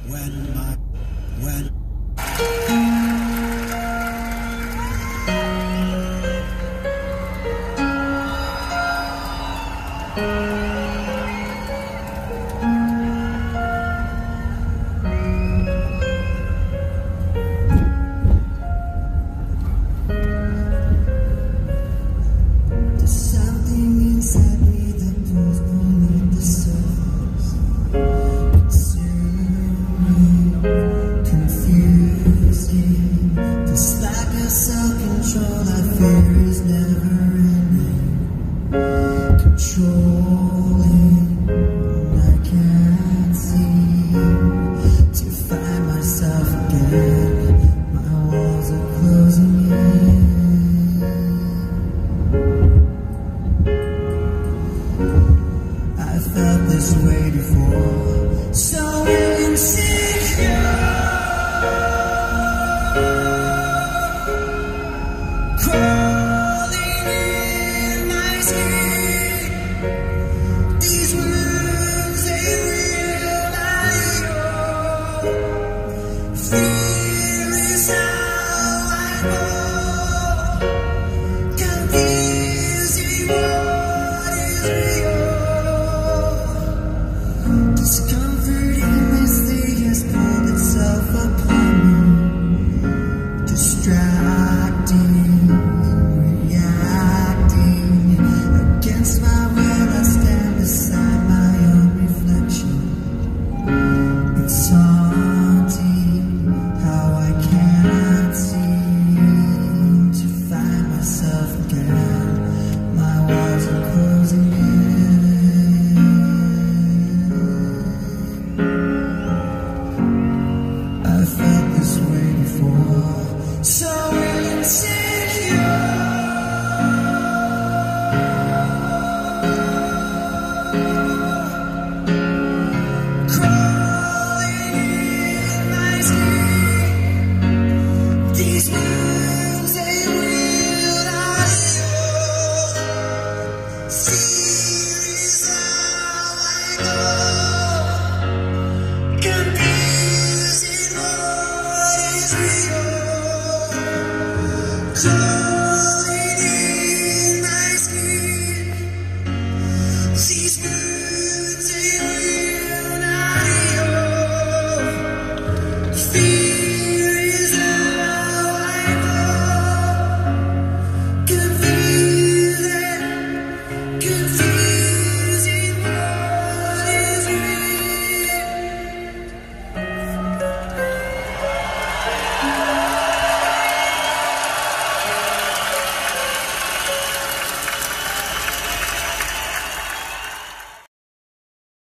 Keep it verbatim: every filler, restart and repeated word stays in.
when my when there's something inside me that pulls beneath the surface, consuming, confusing. This lack of self-control I fear is never ending, controlling. I can't seem to find myself again. My walls are closing in. I felt this way before, so insane.